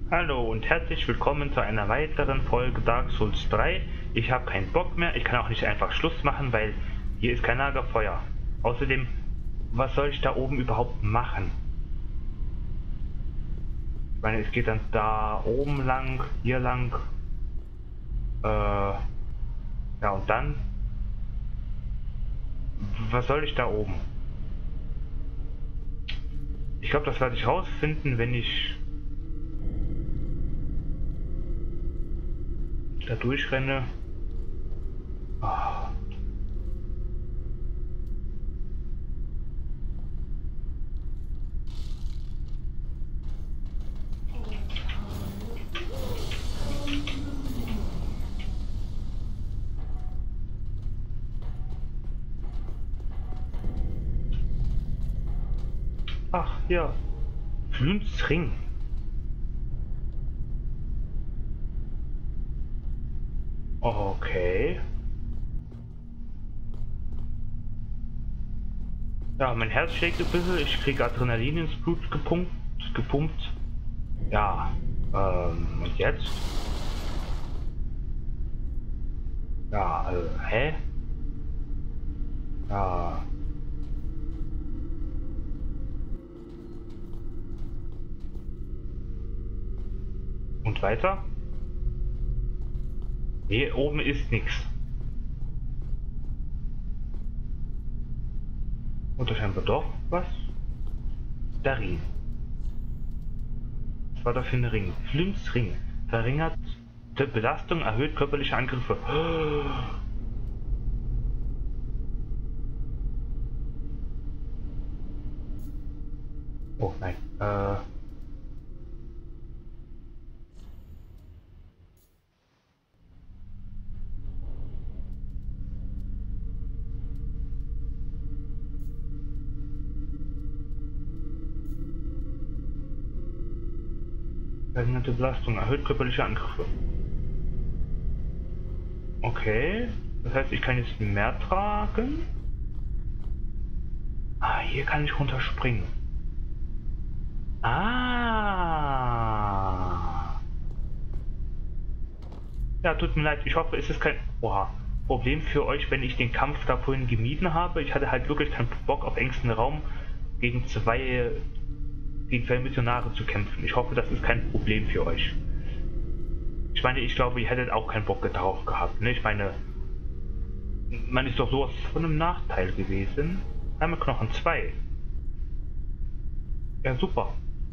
Hallo und herzlich willkommen zu einer weiteren Folge Dark Souls 3. Ich habe keinen Bock mehr, ich kann auch nicht einfach Schluss machen, weil hier ist kein Lagerfeuer. Außerdem, was soll ich da oben überhaupt machen? Ich meine, es geht dann da oben lang, hier lang. Ja, und dann? Was soll ich da oben? Ich glaube, das werde ich rausfinden, wenn ich da durchrenne. Ah. Ach, ja. Flüns Ring. Okay. Ja, mein Herz schlägt ein bisschen, ich kriege Adrenalin ins Blut gepumpt. Ja, und jetzt? Ja, hä? Ja. Und weiter? Hier oben ist nichts. Oder scheinbar doch was? Darin. Was war da für ein Ring? Flims Ring. Verringert Belastung, erhöht körperliche Angriffe. Oh nein. Verringerte Belastung, erhöht körperliche Angriffe. Okay. Das heißt, ich kann jetzt mehr tragen. Ah, hier kann ich runterspringen. Ah. Ja, tut mir leid. Ich hoffe, es ist kein Problem für euch, wenn ich den Kampf da vorhin gemieden habe. Ich hatte halt wirklich keinen Bock auf engstem Raum gegen zwei Missionare zu kämpfen. Ich hoffe, das ist kein Problem für euch. Ich meine, ich glaube, ihr hättet auch keinen Bock darauf gehabt. Ne? Ich meine, man ist doch sowas von einem Nachteil gewesen. Einmal Knochen 2. Ja, super.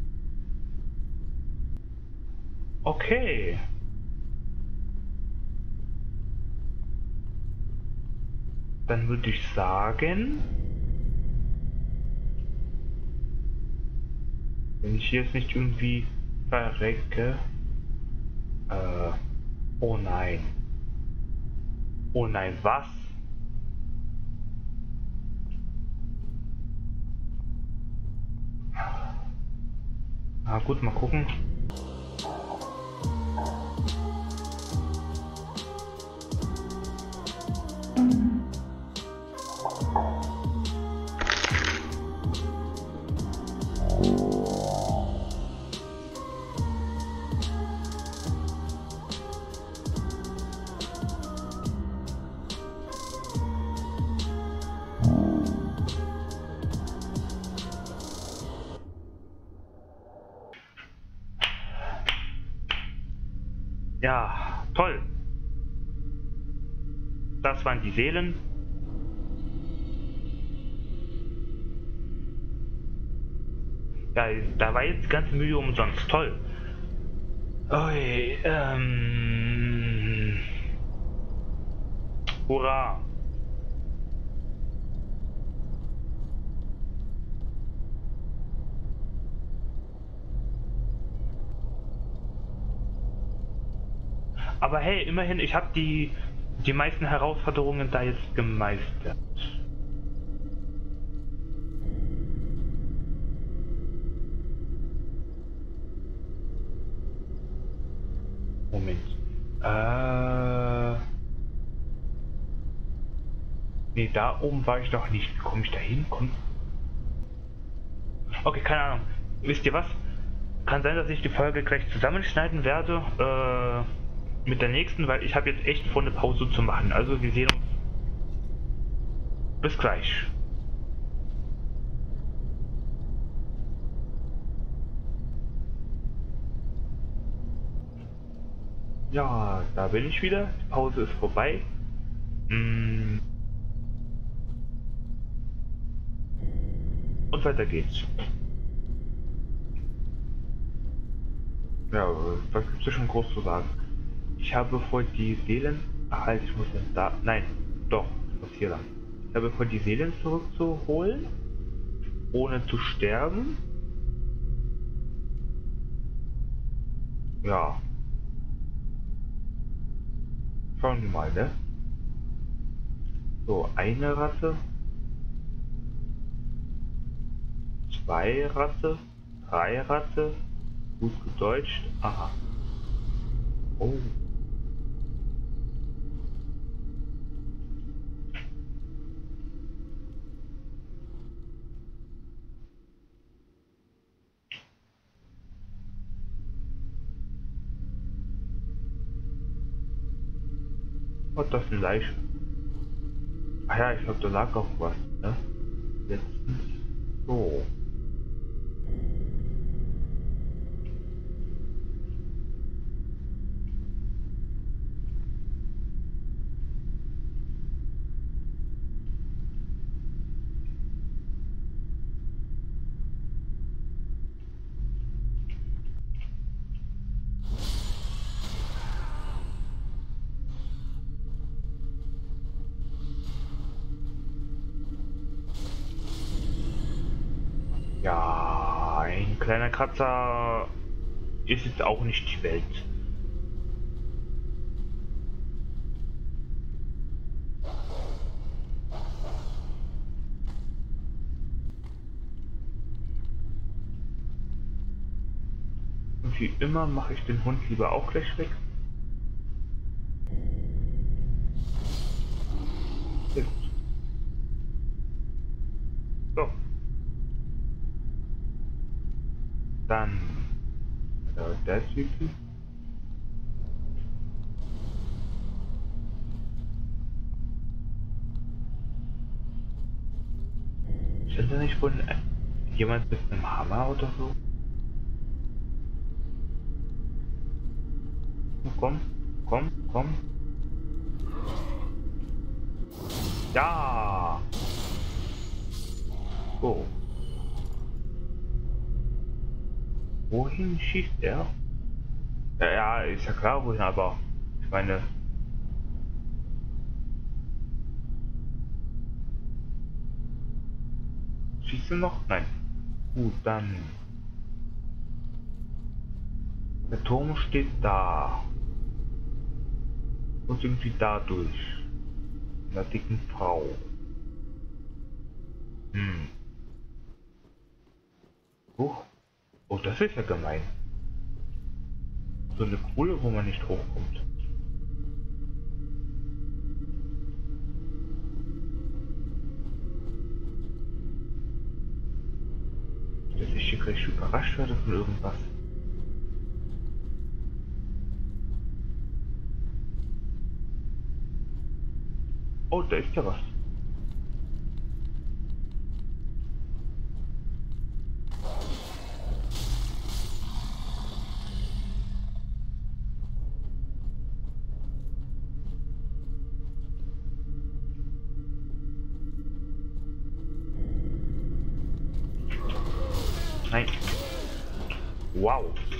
Okay. Dann würde ich sagen, wenn ich hier jetzt nicht irgendwie verrecke. Oh nein. Oh nein, was? Na gut, mal gucken. Ja, toll. Das waren die Seelen. Ja, da war jetzt die ganze Mühe umsonst. Toll. Ui, hurra. Aber hey, immerhin, ich habe die meisten Herausforderungen da jetzt gemeistert. Moment. Nee, da oben war ich noch nicht. Wie komme ich da hin? Okay, keine Ahnung. Wisst ihr was? Kann sein, dass ich die Folge gleich zusammenschneiden werde mit der nächsten, weil ich habe jetzt echt vor, eine Pause zu machen. Also wir sehen uns. Bis gleich. Ja, da bin ich wieder. Die Pause ist vorbei. Und weiter geht's. Ja, was gibt's da schon groß zu sagen? Ich habe vor, die Seelen... Ach halt, ich muss dann da... Nein, doch, ich muss hier lang. Ich habe vor, die Seelen zurückzuholen, ohne zu sterben. Ja. Schauen wir mal, ne? So, eine Ratte. 2 Ratte. 3 Ratte. Gut gedeutscht. Aha. Oh. Was ist das, eine Leiche? Ah ja, ich glaube, da lag auch was, ne? Letztens. So. Ja, ein kleiner Kratzer ist jetzt auch nicht die Welt. Und wie immer mache ich den Hund lieber auch gleich weg. Sehr gut. So. Dann der Typ. Sind da nicht wohl jemand mit einem Hammer oder so? Komm, komm, komm. Ja. So. Wohin schießt er? Ja, ja, ist ja klar, wohin, aber ich meine... Schießt du noch? Nein. Gut, dann... Der Turm steht da. Und irgendwie da durch. Einer dicken Frau. Huch. Oh, das ist ja gemein. So eine Kuhle, wo man nicht hochkommt. Dass ich hier gleich überrascht werde von irgendwas. Oh, da ist ja was. Nein. Wow.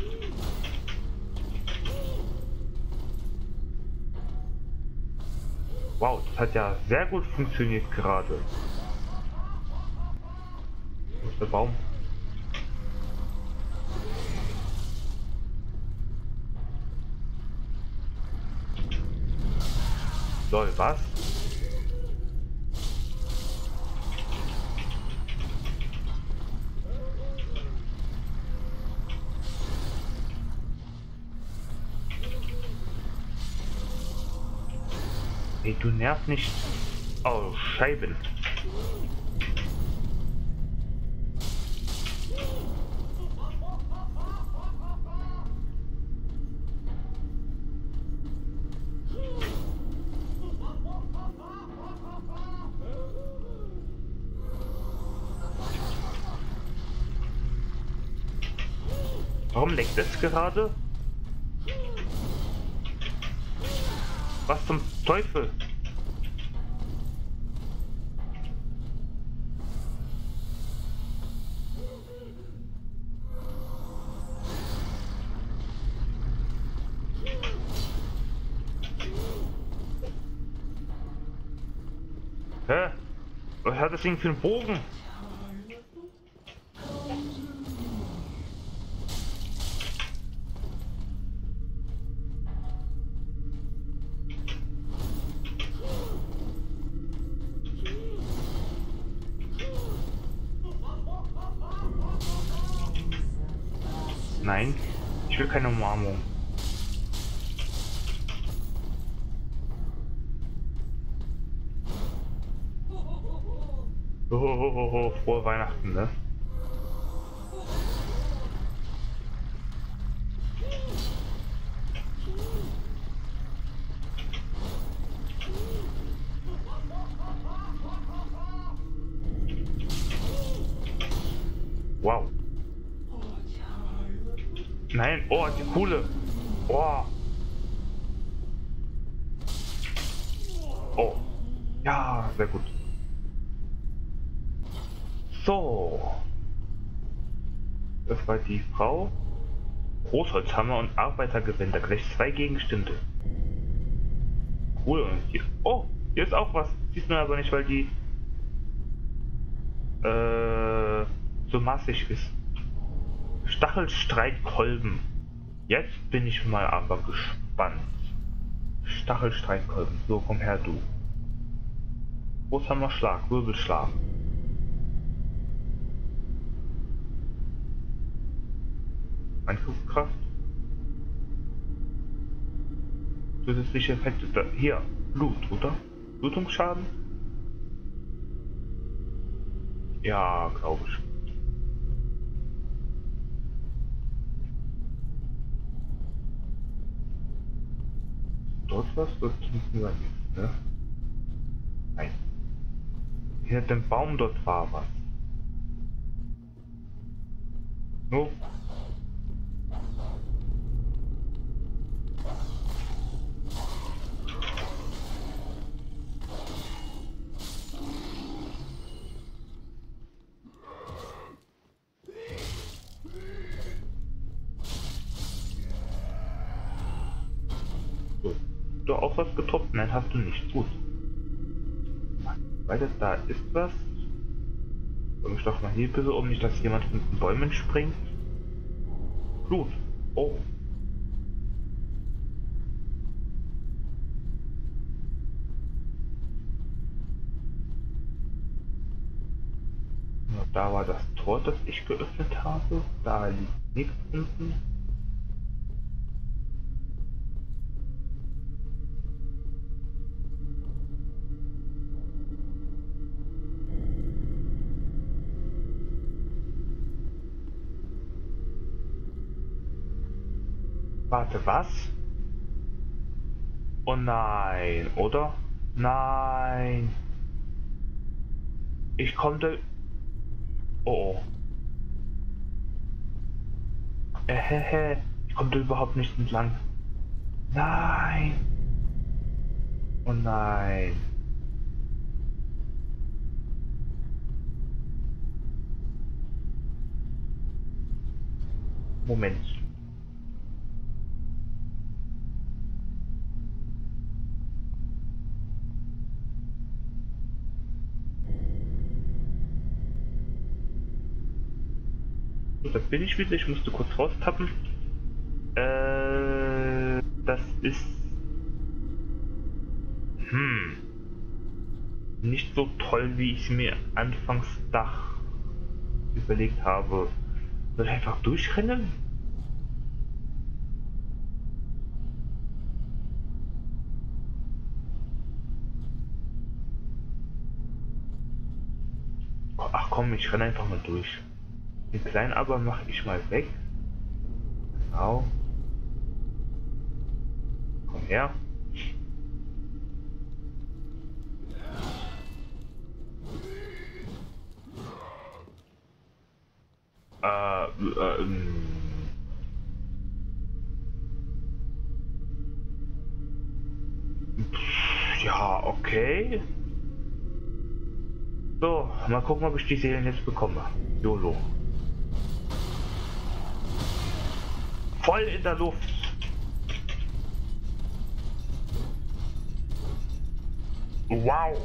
Wow, das hat ja sehr gut funktioniert gerade. Wo ist der Baum? Lol, was? Ey, du nervst nicht. Oh, Scheiben. Warum leckt es gerade? Was zum Teufel? Hä? Was hat das Ding für einen Bogen? Nein, ich will keine Umarmung. Oh, frohe Weihnachten, ne? Wow. Nein, oh, die coole. Oh. Oh. Ja, sehr gut. So. Das war die Frau. Großholzhammer und Arbeitergewänder. Gleich 2 Gegenstände. Cool. Und hier. Oh, hier ist auch was. Sieht man aber nicht, weil die so massig ist. Stachelstreitkolben. Jetzt bin ich mal aber gespannt. Stachelstreitkolben. So, komm her, du. Großhammer, Schlag, Wirbelschlag. Angriffskraft. Zusätzliche Effekte. Da, hier, Blut, oder? Blutungsschaden? Ja, glaube ich. Dort was? Dort müssen wir nicht, ne? Nein. Hinter dem Baum dort war was. No. Du auch was getoppt? Nein, hast du nicht. Gut. Weiter, da ist was. Ich doch mal hier bitte um, nicht dass jemand mit den Bäumen springt. Blut. Oh. Ja, da war das Tor, das ich geöffnet habe. Da liegt nichts unten. Warte, was? Oh nein, oder? Nein. Ich konnte... Oh. Ich konnte überhaupt nicht entlang. Nein. Oh nein. Moment. So, da bin ich wieder. Ich musste kurz raustappen. Das ist... Nicht so toll, wie ich mir anfangs überlegt habe. Soll ich einfach durchrennen? Ach komm, ich renne einfach mal durch. Den kleinen aber mache ich mal weg. Genau. Komm her. Ja, okay. So, mal gucken, ob ich die Seelen jetzt bekomme. YOLO. Voll in der Luft. Wow.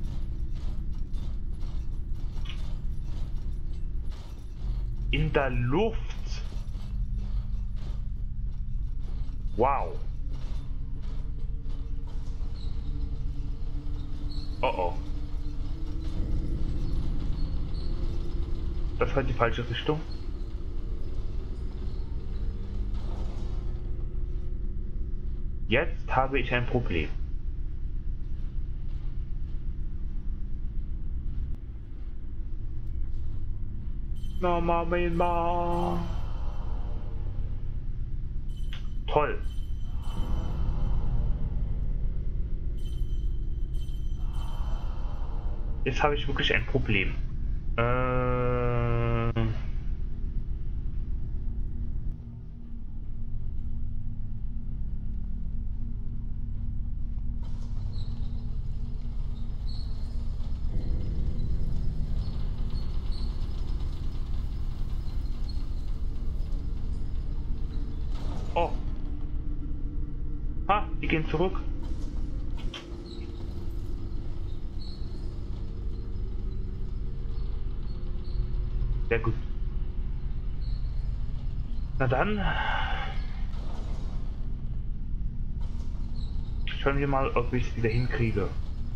In der Luft. Wow. Oh oh. Das war die falsche Richtung. Jetzt habe ich ein Problem. Na, Mama. Toll. Jetzt habe ich wirklich ein Problem. Oh. Ha, die gehen zurück. Sehr gut. Na dann. Schauen wir mal, ob ich es wieder hinkriege.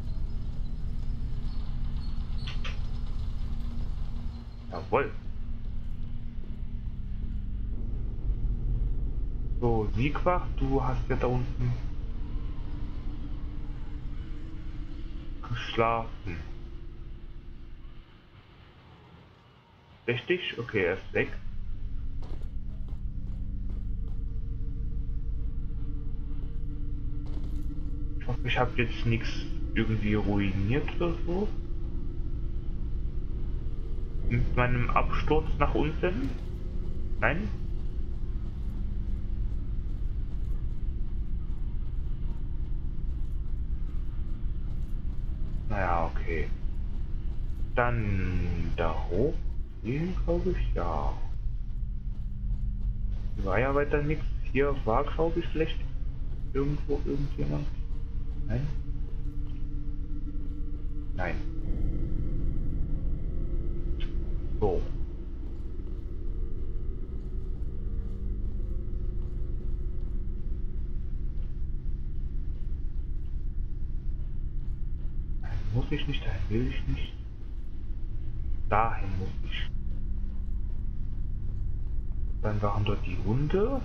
Jawohl. So, Siegwach, du hast ja da unten geschlafen. Richtig? Okay, er ist weg. Ich hoffe, ich habe jetzt nichts irgendwie ruiniert oder so. Mit meinem Absturz nach unten? Nein? Naja, okay. Dann da hoch gehen, glaube ich, ja. Hier war ja weiter nichts. Hier war, glaube ich, vielleicht irgendwo irgendjemand. Nein? Nein. So. Muss ich nicht, dahin will ich nicht. Dahin muss ich. Dann waren dort die Hunde.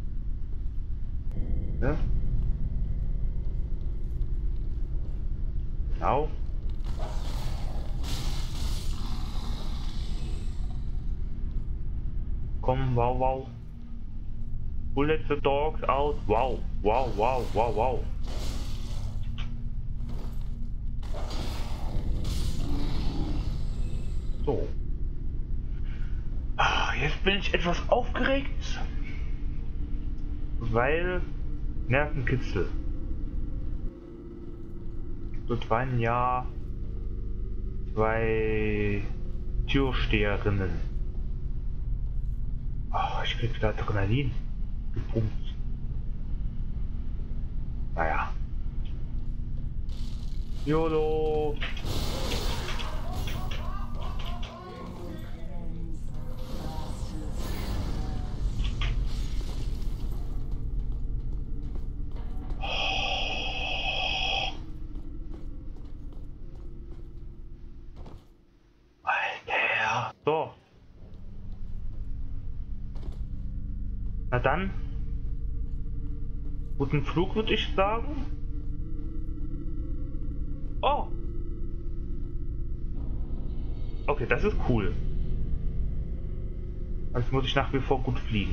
Ne? Genau. Komm, wow, wow. Who let the dogs out? Wow, wow, wow, wow, wow. So. Jetzt bin ich etwas aufgeregt, weil Nervenkitzel. Dort waren ja 2 Türsteherinnen. Ich krieg da Adrenalin gepumpt. Naja. YOLO. Alter. So. Na dann. Guten Flug, würde ich sagen. Oh. Okay, das ist cool. Also muss ich nach wie vor gut fliegen.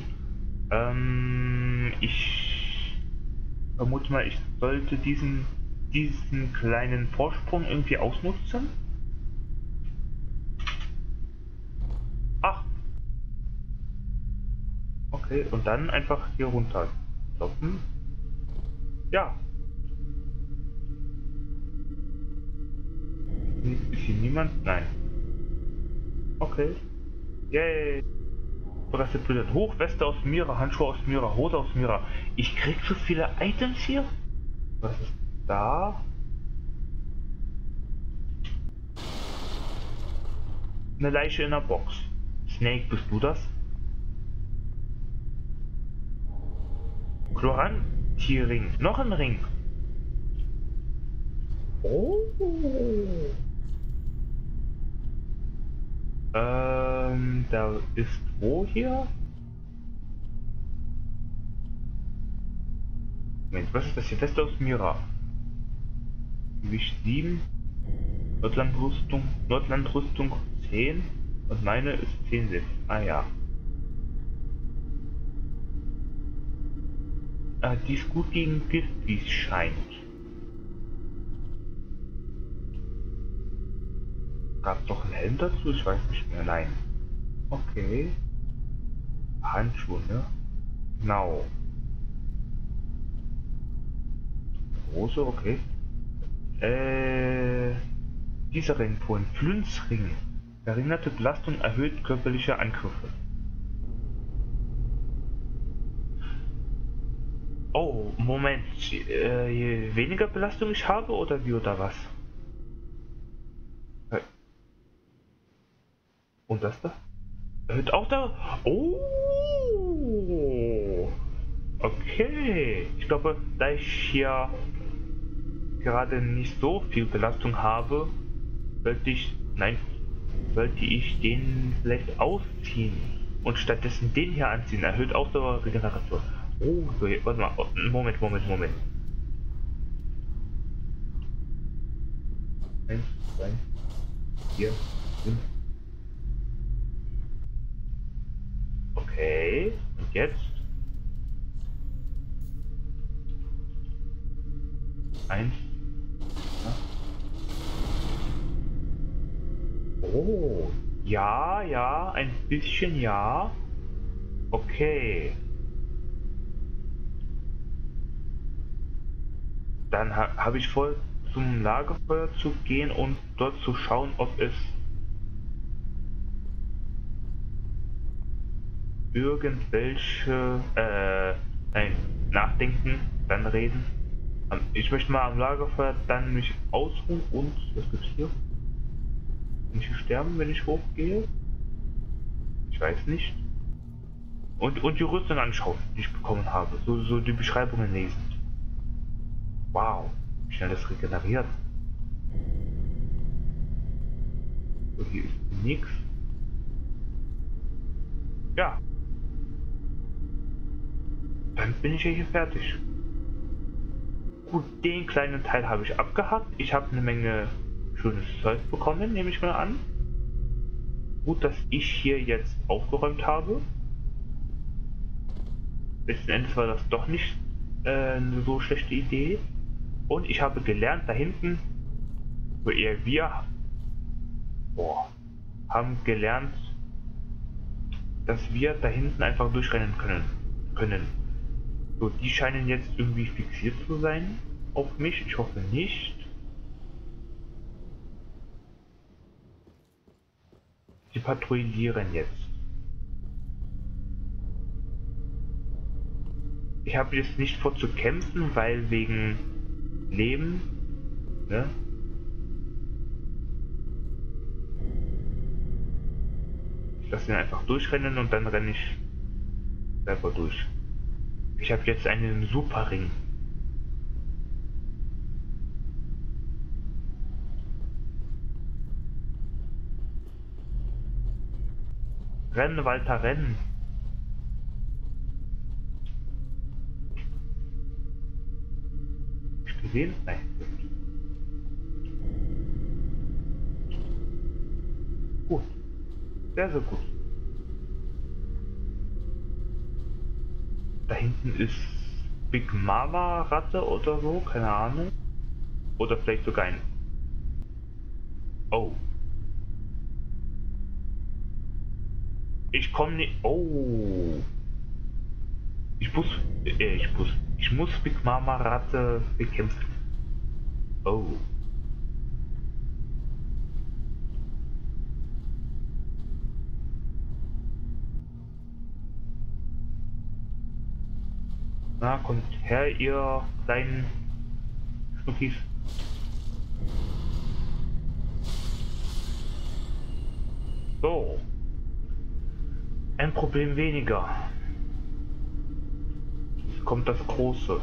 Ich vermute mal, ich sollte diesen kleinen Vorsprung irgendwie ausnutzen. Ach. Okay, und dann einfach hier runter stoppen. Ja. hier niemand? Nein. Okay. Yay. Belastet Bilder. Hoch, Weste aus Mira, Handschuhe aus Mira, Hose aus Mira. Ich krieg so viele Items hier. Was ist da? Eine Leiche in der Box. Snake, bist du das? Chloranti-Ring. Noch ein Ring. Oh. Da ist wo hier? Moment, was ist das hier? Weste aus Mira. Gewicht 7. Nordlandrüstung 10. Und meine ist 10,6. Ah ja. Ah, die ist gut gegen Gift, wie es scheint. Gab doch einen Helm dazu? Ich weiß nicht mehr. Nein. Okay. Handschuhe, ne? Genau. Hose, okay. Dieser Ring vorhin. Flünzring. Verringerte Belastung erhöht körperliche Angriffe. Oh, Moment. Je weniger Belastung ich habe oder wie oder was? Und das da? Erhöht auch da? Oh! Okay. Ich glaube, da ich hier gerade nicht so viel Belastung habe, sollte ich den vielleicht ausziehen und stattdessen den hier anziehen. Erhöht Ausdauerregeneration. Oh, so, warte mal. Oh, Moment. 1, 2, 4, 5. Okay, und jetzt? 1. Oh, ja, ein bisschen ja. Okay. Dann habe ich vor, zum Lagerfeuer zu gehen und dort zu schauen, ob es irgendwelche, nein, nachdenken, dann reden. Ich möchte mal am Lagerfeuer dann mich ausruhen und, was gibt's hier? Kann ich sterben, wenn ich hochgehe? Ich weiß nicht. Und die Rüstung anschauen, die ich bekommen habe. So die Beschreibungen lesen. Wow, wie schnell das regeneriert. So, hier ist nichts. Ja. Dann bin ich ja hier fertig. Gut, den kleinen Teil habe ich abgehakt. Ich habe eine Menge schönes Zeug bekommen, nehme ich mal an. Gut, dass ich hier jetzt aufgeräumt habe. Letzten Endes war das doch nicht eine so schlechte Idee. Und ich habe gelernt, da hinten, wo wir haben gelernt, dass wir da hinten einfach durchrennen können. So, die scheinen jetzt irgendwie fixiert zu sein auf mich. Ich hoffe nicht. Sie patrouillieren jetzt. Ich habe jetzt nicht vor zu kämpfen, weil wegen Leben, ne? Ich lasse ihn einfach durchrennen und dann renne ich selber durch. Ich habe jetzt einen Superring. Rennen, Walter, rennen. Hab ich gesehen? Nein. Gut. Sehr, sehr gut. Da hinten ist Big Mama Ratte oder so, keine Ahnung. Oder vielleicht sogar ein... Oh. Ich komme nicht... Oh. Ich muss Big Mama Ratte bekämpfen. Oh. Na, kommt her, ihr kleinen Schnuckis. So. Ein Problem weniger. Jetzt kommt das Große.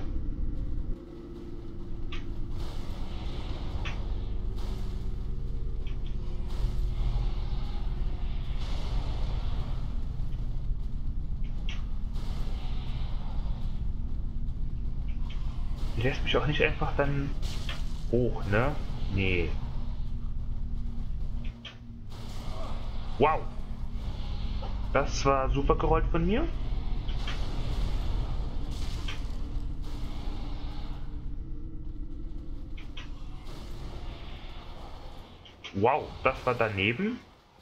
Die lässt mich auch nicht einfach dann hoch, ne? Nee. Wow. Das war super gerollt von mir. Wow, das war daneben.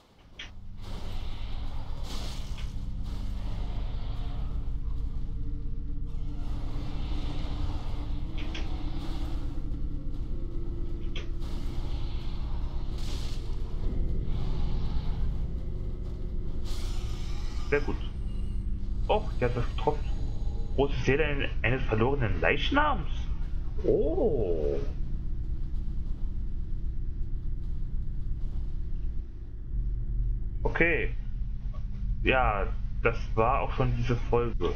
Sehr gut. Oh, ja, das getroffen. Große Seele eines verlorenen Leichnams. Oh. Okay. Ja, das war auch schon diese Folge.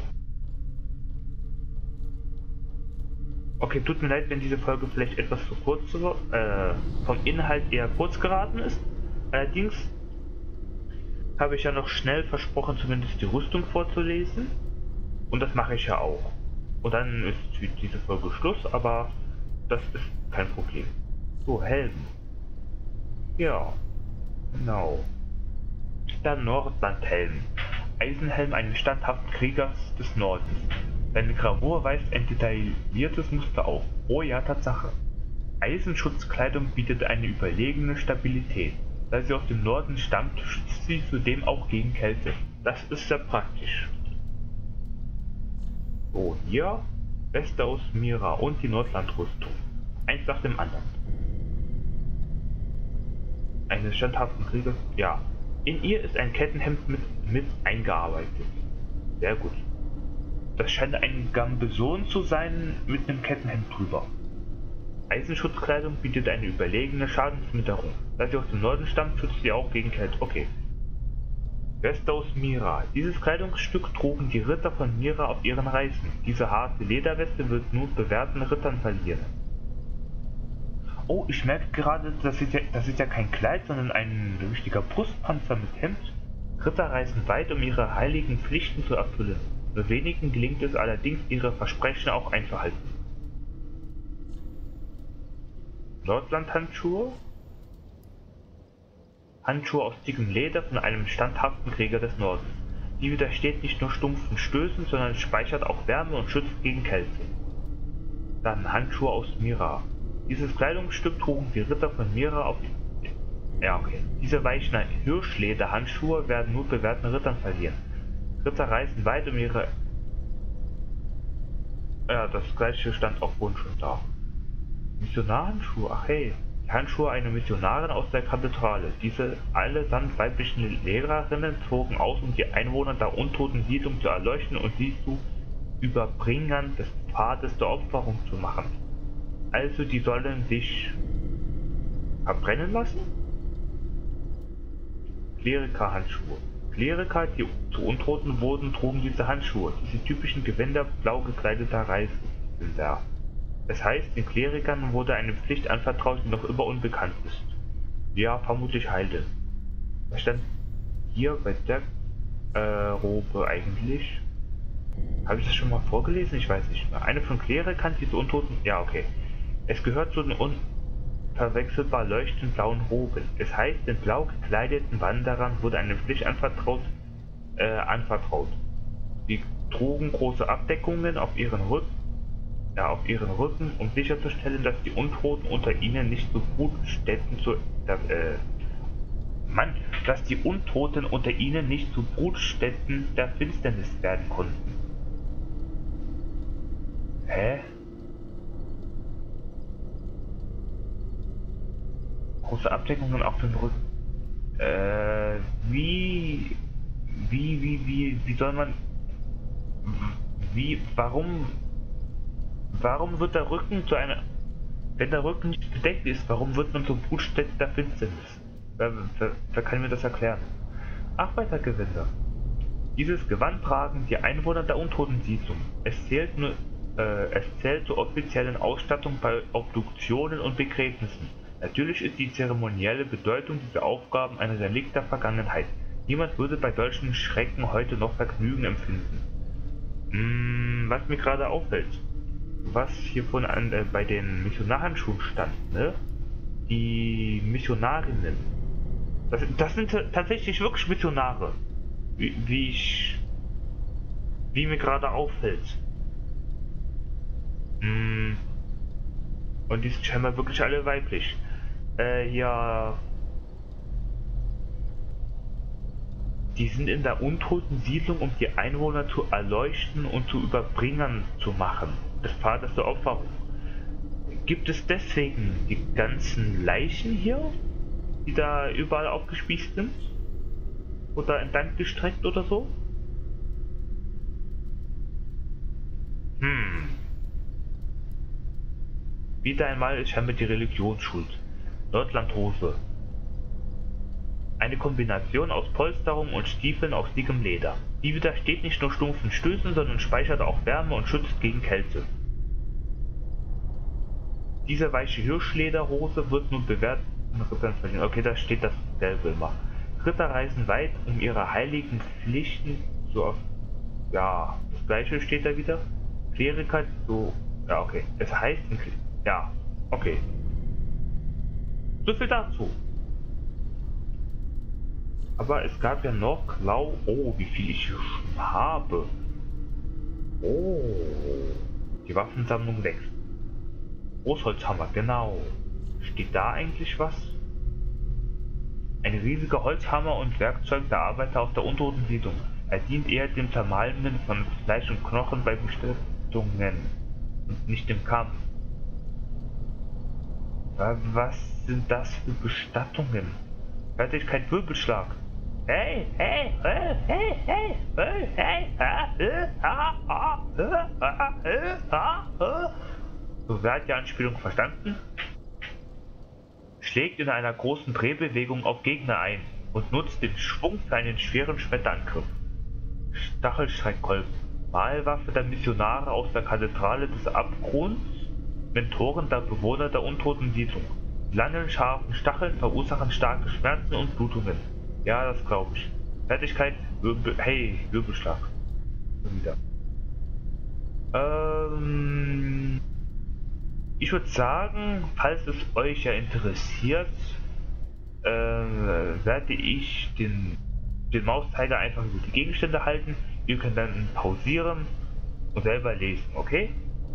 Okay, tut mir leid, wenn diese Folge vielleicht etwas zu kurz vom Inhalt eher kurz geraten ist. Allerdings habe ich ja noch schnell versprochen, zumindest die Rüstung vorzulesen. Und das mache ich ja auch. Und dann ist für diese Folge Schluss, aber das ist kein Problem. So, Helm. Ja, genau. Der Nordlandhelm. Eisenhelm eines standhaften Kriegers des Nordens. Seine Gravur weist ein detailliertes Muster auf. Oh ja, Tatsache. Eisenschutzkleidung bietet eine überlegene Stabilität. Da sie aus dem Norden stammt, schützt sie zudem auch gegen Kälte. Das ist sehr praktisch. So, hier Weste aus Mira und die Nordlandrüstung. Eins nach dem anderen. Eines standhaften Kriegers, ja. In ihr ist ein Kettenhemd mit eingearbeitet. Sehr gut. Das scheint ein Gambeson zu sein mit einem Kettenhemd drüber. Eisenschutzkleidung bietet eine überlegene Schadensminderung. Da sie aus dem Norden stammt, schützt sie auch gegen Kälte. Okay. Weste aus Mira. Dieses Kleidungsstück trugen die Ritter von Mira auf ihren Reisen. Diese harte Lederweste wird nur bewährten Rittern verliehen. Oh, ich merke gerade, das ist ja kein Kleid, sondern ein richtiger Brustpanzer mit Hemd. Ritter reisen weit, um ihre heiligen Pflichten zu erfüllen. Nur wenigen gelingt es allerdings, ihre Versprechen auch einzuhalten. Nordlandhandschuhe. Handschuhe aus dickem Leder von einem standhaften Krieger des Nordens. Die widersteht nicht nur stumpfen Stößen, sondern speichert auch Wärme und schützt gegen Kälte. Dann Handschuhe aus Mira. Dieses Kleidungsstück trugen die Ritter von Mira auf... Ja, okay. Diese weichen Hirschlederhandschuhe werden nur bewährten Rittern verliehen. Ritter reisen weit, um ihre... Ja, das gleiche stand auch wohl schon da. Missionarhandschuhe, ach hey. Die Handschuhe einer Missionarin aus der Kathedrale. Diese allesamt weiblichen Lehrerinnen zogen aus, um die Einwohner der untoten Siedlung zu erleuchten und sie zu Überbringern des Pfades der Opferung zu machen. Also die sollen sich verbrennen lassen? Klerikerhandschuhe. Kleriker, die zu Untoten wurden, trugen diese Handschuhe, diese typischen Gewänder blau gekleideter Reisender. Das heißt, den Klerikern wurde eine Pflicht anvertraut, die noch immer unbekannt ist. Ja, vermutlich Heilde. Was stand hier bei der Robe eigentlich? Habe ich das schon mal vorgelesen? Ich weiß nicht mehr. Eine von Klerikern, die zu Untoten... Ja, okay. Es gehört zu den unverwechselbar leuchtend blauen Roben. Es heißt, den blau gekleideten Wanderern wurde eine Pflicht anvertraut. Sie trugen große Abdeckungen auf ihren Rücken, um sicherzustellen, dass die Untoten unter ihnen nicht zu Brutstätten der Finsternis werden konnten. Hä? Große Abdeckungen auf dem Rücken. Wie soll man... warum Warum wird der Rücken zu einer... Wenn der Rücken nicht bedeckt ist, warum wird man zur Brutstätte der Finsternis? Wer kann mir das erklären? Arbeitergewänder. Dieses Gewand tragen die Einwohner der Untoten-Siedlung. Es zählt zur offiziellen Ausstattung bei Obduktionen und Begräbnissen. Natürlich ist die zeremonielle Bedeutung dieser Aufgaben ein Relikt der Vergangenheit. Niemand würde bei solchen Schrecken heute noch Vergnügen empfinden. Was mir gerade auffällt, was hier bei den Missionarhandschuhen stand, ne? Die Missionarinnen. Das sind tatsächlich wirklich Missionare. Wie mir gerade auffällt. Und die sind scheinbar wirklich alle weiblich. Ja. Die sind in der Untoten-Siedlung, um die Einwohner zu erleuchten und zu Überbringern zu machen, des Vaters der Opferung. Gibt es deswegen die ganzen Leichen hier, die da überall aufgespießt sind? Oder entlang gestreckt oder so? Wieder einmal ist scheinbar die Religion schuld. Nordlandhose. Eine Kombination aus Polsterung und Stiefeln aus dickem Leder. Die widersteht nicht nur stumpfen Stößen, sondern speichert auch Wärme und schützt gegen Kälte. Diese weiche Hirschlederhose wird nun bewährt von Rittern verliehen. Okay, da steht dasselbe immer. Ritter reisen weit, um ihre heiligen Pflichten zu... Ja, das gleiche steht da wieder. Kleriker, so... Ja, okay. Es heißt... Ja, okay. So viel dazu. Aber es gab ja noch Klau... Oh, wie viel ich hier schon habe. Oh. Die Waffensammlung wächst. Großholzhammer, genau. Steht da eigentlich was? Ein riesiger Holzhammer und Werkzeug der Arbeiter aus der Untoten-Siedlung. Er dient eher dem Zermalmen von Fleisch und Knochen bei Bestattungen und nicht dem Kampf. Was sind das für Bestattungen? Fertigkeit Wirbelschlag. Hey, hey, hey, hey, hey, hey, hey, so, wer hat die Anspielung verstanden? Schlägt in einer großen Drehbewegung auf Gegner ein und nutzt den Schwung für einen schweren Schmetterangriff. Stachelstreitkolben. Mahlwaffe der Missionare aus der Kathedrale des Abgrunds, Mentoren der Bewohner der Untoten-Siedlung. Die langen, scharfen Stacheln verursachen starke Schmerzen und Blutungen. Ja, das glaube ich. Fertigkeit, Wirbelschlag. Wieder. Ich würde sagen, falls es euch ja interessiert, werde ich den Mauszeiger einfach über die Gegenstände halten. Ihr könnt dann pausieren und selber lesen, okay?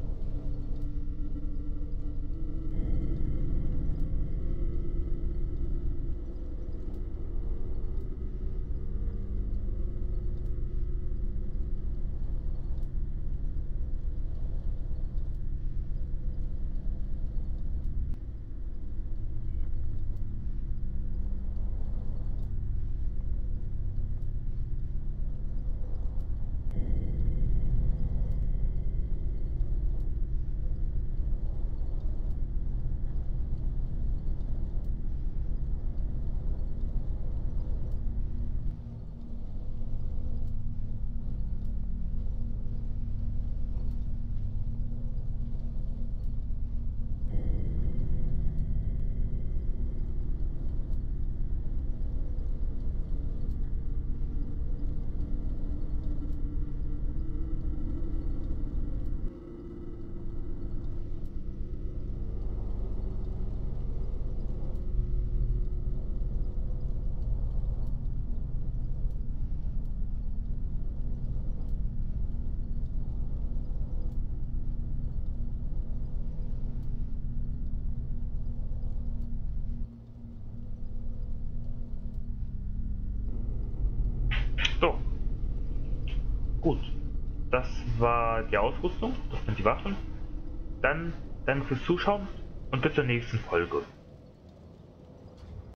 So, gut. Das war die Ausrüstung, das sind die Waffen. Dann danke fürs Zuschauen und bis zur nächsten Folge.